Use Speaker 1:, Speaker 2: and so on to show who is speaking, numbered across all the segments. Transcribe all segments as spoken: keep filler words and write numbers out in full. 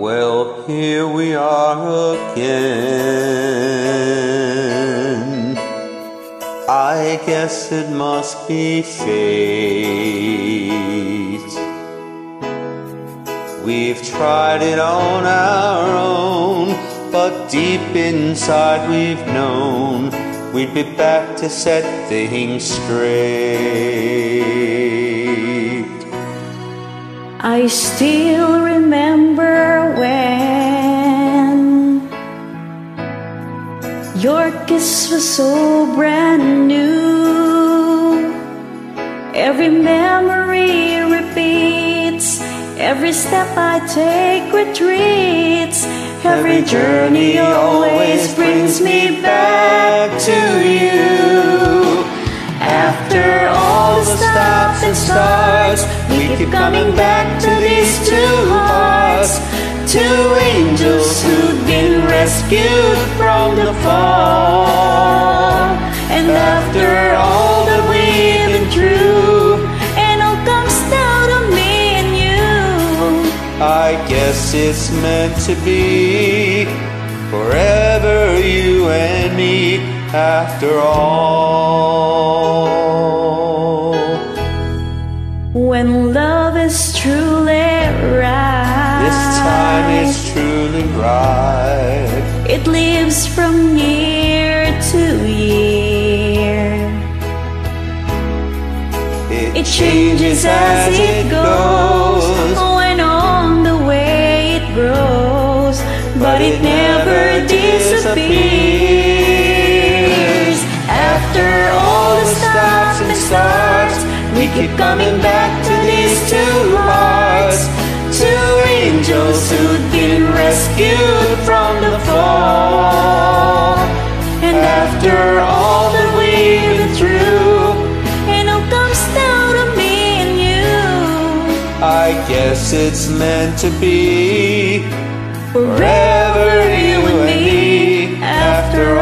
Speaker 1: Well, here we are again. I guess it must be fate. We've tried it on our own, but deep inside we've known we'd be back to set things straight.
Speaker 2: I still remember when your kiss was so brand new. Every memory repeats, every step I take retreats. Every journey always brings me back to you. After all the stops and starts, we keep coming back to these two hearts, two angels who've been rescued from the fall. And after all that we've been through, and all comes down to me and you,
Speaker 1: I guess it's meant to be forever, you and me, after all.
Speaker 2: When love is truly right,
Speaker 1: this time it's truly right.
Speaker 2: It lives from year to year.
Speaker 1: It,
Speaker 2: it changes as it goes, when on the way it grows, but it never disappears. After all the stops and starts, we keep coming back to these two hearts, two angels who'd been rescued from the fall. And after all that we've been through, and all comes down to me and you,
Speaker 1: I guess it's meant to be forever, you and me, after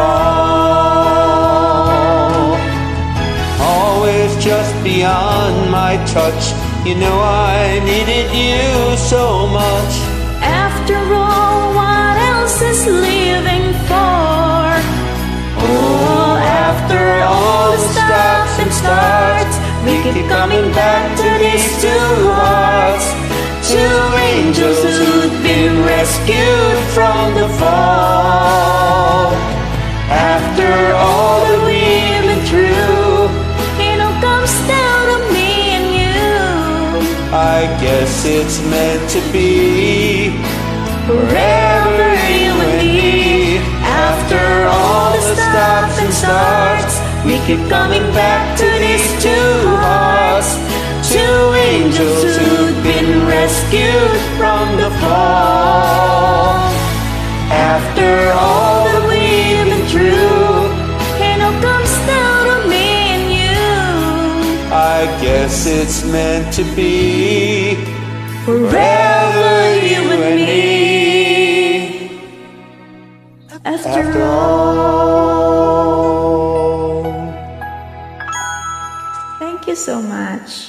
Speaker 1: all. Always just beyond my touch, you know I needed you so much.
Speaker 2: After all, what else is living for?
Speaker 1: Oh, after all the stops and starts, we keep coming back to these two hearts, two angels who'd been rescued from the fall. After all that we've been through,
Speaker 2: it all comes down to me and you,
Speaker 1: I guess it's meant to be forever, you and me. After all the stops and starts, we keep coming back to these two hearts, two angels who'd been rescued from the fall. After all that we've been through,
Speaker 2: it all comes down to me and you,
Speaker 1: I guess it's meant to be
Speaker 2: forever, you and me, after all. Thank you so much.